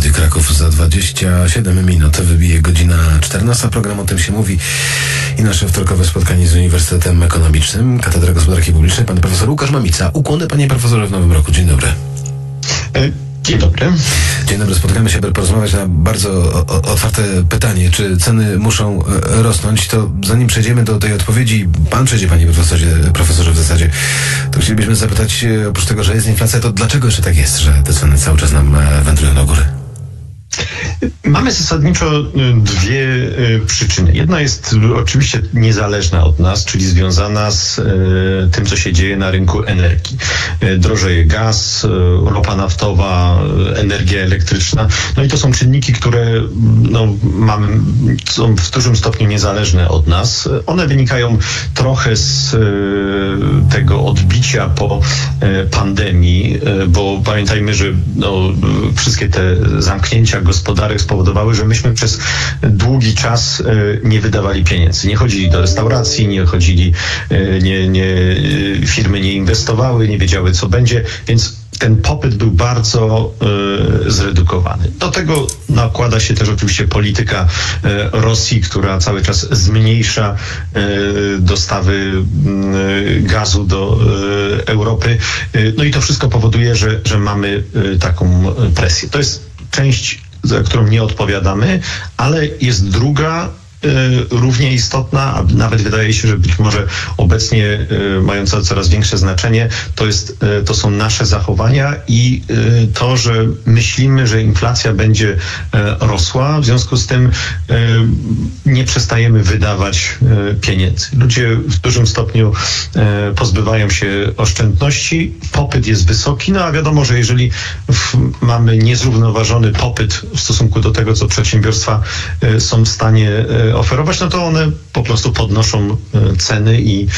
Radio Kraków za 27 minut. Wybije godzina 14. Program O tym się mówi i nasze wtorkowe spotkanie z Uniwersytetem Ekonomicznym, Katedra Gospodarki Publicznej. Pan profesor Łukasz Mamica. Ukłony, panie profesorze, w nowym roku. Dzień dobry. Dzień dobry. Dzień dobry. Spotkamy się, by porozmawiać na bardzo otwarte pytanie, czy ceny muszą rosnąć. To zanim przejdziemy do tej odpowiedzi, pan przejdzie, panie profesorze w zasadzie, to chcielibyśmy zapytać, oprócz tego, że jest inflacja, to dlaczego jeszcze tak jest, że te ceny cały czas nam wędrują do góry? Mamy zasadniczo dwie przyczyny. Jedna jest oczywiście niezależna od nas, czyli związana z tym, co się dzieje na rynku energii. Drożeje gaz, ropa naftowa, energia elektryczna. No i to są czynniki, które są w dużym stopniu niezależne od nas. One wynikają trochę z tego odbicia po pandemii, bo pamiętajmy, że wszystkie te zamknięcia gospodarek spowodowały, że myśmy przez długi czas nie wydawali pieniędzy. Nie chodzili do restauracji, firmy nie inwestowały, nie wiedziały, co będzie, więc ten popyt był bardzo zredukowany. Do tego nakłada się też oczywiście polityka Rosji, która cały czas zmniejsza dostawy gazu do Europy. No i to wszystko powoduje, że mamy taką presję. To jest część, za którą nie odpowiadamy, ale jest druga, równie istotna, a nawet wydaje się, że być może obecnie mająca coraz większe znaczenie, to są nasze zachowania i to, że myślimy, że inflacja będzie rosła, w związku z tym nie przestajemy wydawać pieniędzy. Ludzie w dużym stopniu pozbywają się oszczędności, popyt jest wysoki, a wiadomo, że jeżeli mamy niezrównoważony popyt w stosunku do tego, co przedsiębiorstwa są w stanie oferować, no to one po prostu podnoszą ceny i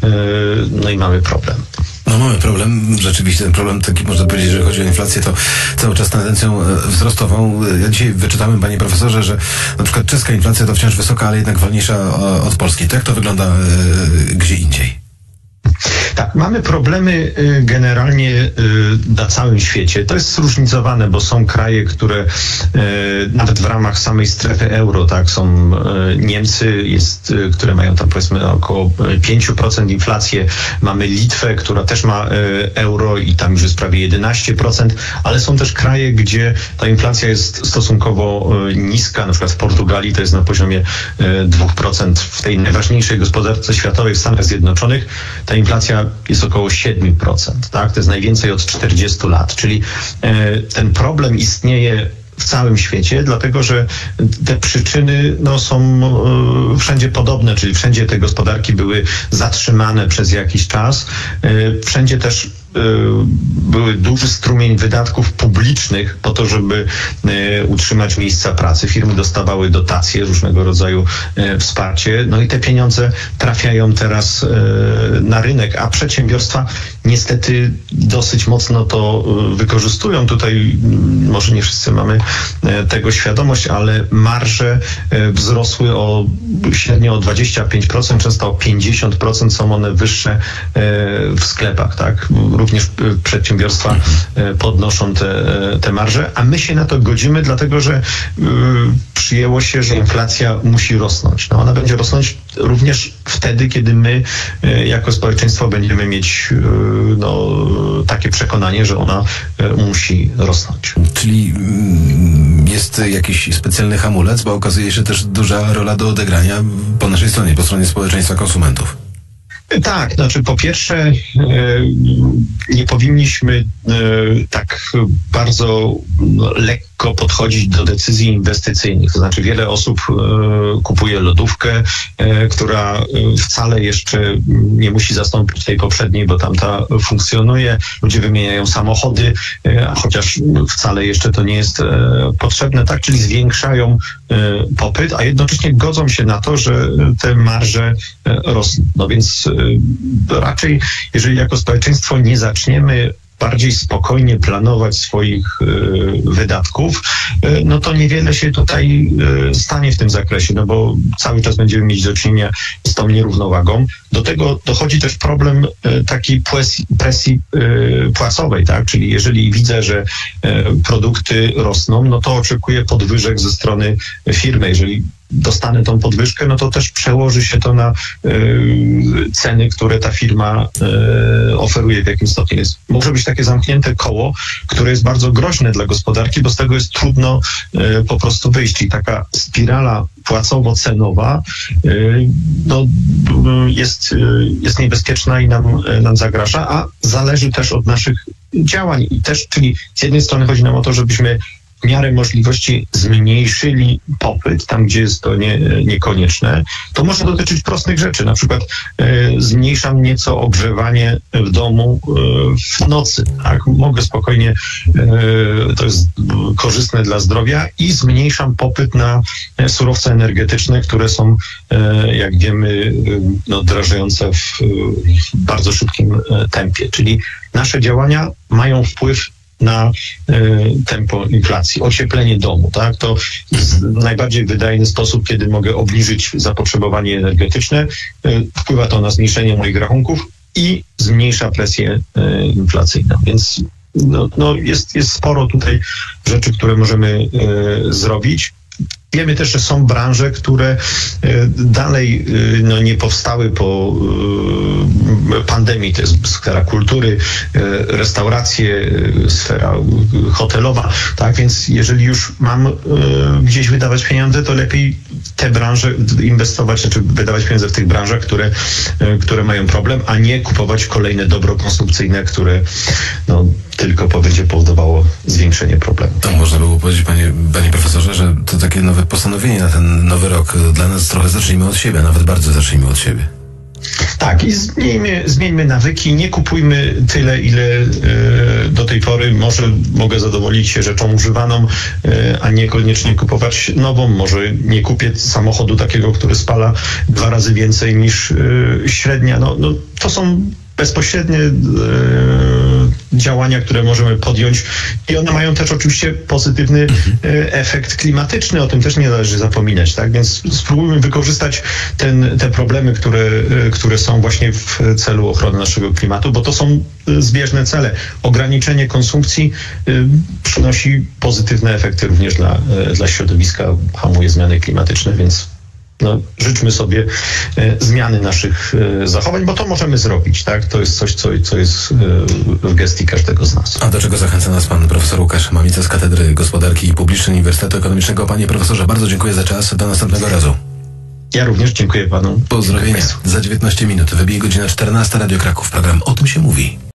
mamy problem. No mamy problem, rzeczywiście ten problem taki, można powiedzieć, że chodzi o inflację, to cały czas tendencją wzrostową. Ja dzisiaj wyczytałem, panie profesorze, że na przykład czeska inflacja to wciąż wysoka, ale jednak wolniejsza od polskiej. To jak to wygląda gdzie indziej? Tak, mamy problemy generalnie na całym świecie. To jest zróżnicowane, bo są kraje, które nawet w ramach samej strefy euro, tak, są Niemcy, które mają tam powiedzmy około 5% inflację. Mamy Litwę, która też ma euro i tam już jest prawie 11%, ale są też kraje, gdzie ta inflacja jest stosunkowo niska. Na przykład w Portugalii to jest na poziomie 2%. W tej najważniejszej gospodarce światowej w Stanach Zjednoczonych ta inflacja jest około 7%, tak? To jest najwięcej od 40 lat, czyli ten problem istnieje w całym świecie, dlatego że te przyczyny są wszędzie podobne, czyli wszędzie te gospodarki były zatrzymane przez jakiś czas, wszędzie też były duży strumień wydatków publicznych po to, żeby utrzymać miejsca pracy. Firmy dostawały dotacje, różnego rodzaju wsparcie, i te pieniądze trafiają teraz na rynek, a przedsiębiorstwa niestety dosyć mocno to wykorzystują. Tutaj może nie wszyscy mamy tego świadomość, ale marże wzrosły średnio o 25%, często o 50% są one wyższe w sklepach, tak? Również przedsiębiorstwa podnoszą te marże, a my się na to godzimy, dlatego że przyjęło się, że inflacja musi rosnąć. Ona będzie rosnąć również wtedy, kiedy my jako społeczeństwo będziemy mieć takie przekonanie, że ona musi rosnąć. Czyli jest jakiś specjalny hamulec, bo okazuje się też duża rola do odegrania po naszej stronie, po stronie społeczeństwa konsumentów. Tak, po pierwsze nie powinniśmy tak bardzo lekko podchodzić do decyzji inwestycyjnych. To znaczy wiele osób kupuje lodówkę, która wcale jeszcze nie musi zastąpić tej poprzedniej, bo tamta funkcjonuje. Ludzie wymieniają samochody, chociaż wcale jeszcze to nie jest potrzebne, tak? Czyli zwiększają popyt, a jednocześnie godzą się na to, że te marże rosną. Więc raczej, jeżeli jako społeczeństwo nie zaczniemy bardziej spokojnie planować swoich wydatków, no to niewiele się tutaj stanie w tym zakresie, no bo cały czas będziemy mieć do czynienia z tą nierównowagą. Do tego dochodzi też problem takiej presji płacowej, tak? Czyli jeżeli widzę, że produkty rosną, no to oczekuję podwyżek ze strony firmy. Jeżeli dostanę tą podwyżkę, no to też przełoży się to na ceny, które ta firma oferuje w jakimś stopniu. Więc może być takie zamknięte koło, które jest bardzo groźne dla gospodarki, bo z tego jest trudno po prostu wyjść. I taka spirala płacowo-cenowa no, jest niebezpieczna i nam zagraża, a zależy też od naszych działań. I też, czyli z jednej strony chodzi nam o to, żebyśmy w miarę możliwości zmniejszyli popyt tam, gdzie jest to niekonieczne. To może dotyczyć prostych rzeczy. Na przykład zmniejszam nieco ogrzewanie w domu w nocy. Tak? Mogę spokojnie, to jest korzystne dla zdrowia i zmniejszam popyt na surowce energetyczne, które są, jak wiemy, no, drożejące w bardzo szybkim tempie. Czyli nasze działania mają wpływ na tempo inflacji. Ocieplenie domu, tak? To jest najbardziej wydajny sposób, kiedy mogę obniżyć zapotrzebowanie energetyczne. Wpływa to na zmniejszenie moich rachunków i zmniejsza presję inflacyjną. Więc jest sporo tutaj rzeczy, które możemy zrobić. Wiemy też, że są branże, które dalej nie powstały po pandemii. To jest sfera kultury, restauracje, sfera hotelowa. Tak więc jeżeli już mam gdzieś wydawać pieniądze, to lepiej te branże inwestować, czy wydawać pieniądze w tych branżach, które mają problem, a nie kupować kolejne dobro konsumpcyjne, które tylko będzie powodowało zwiększenie problemu. To można było powiedzieć, panie profesorze, że to takie nowe postanowienie na ten nowy rok. Dla nas trochę zacznijmy od siebie, nawet bardzo zacznijmy od siebie. Tak, i zmieńmy nawyki, nie kupujmy tyle, ile do tej pory. Mogę zadowolić się rzeczą używaną, a niekoniecznie kupować nową. Może nie kupię samochodu takiego, który spala 2 razy więcej niż średnia. To są bezpośrednie działania, które możemy podjąć i one mają też oczywiście pozytywny efekt klimatyczny, o tym też nie należy zapominać, tak? Więc spróbujmy wykorzystać te problemy, które są właśnie w celu ochrony naszego klimatu, bo to są zbieżne cele. Ograniczenie konsumpcji przynosi pozytywne efekty również dla środowiska, hamuje zmiany klimatyczne, więc życzmy sobie zmiany naszych zachowań, bo to możemy zrobić, tak? To jest coś, co jest w gestii każdego z nas. A do czego zachęca nas pan profesor Łukasz Mamica z Katedry Gospodarki Publicznej Uniwersytetu Ekonomicznego. Panie profesorze, bardzo dziękuję za czas. Do następnego razu. Ja również dziękuję panu. Pozdrowienia. Za 19 minut wybije godzina 14. Radio Kraków. Program O tym się mówi.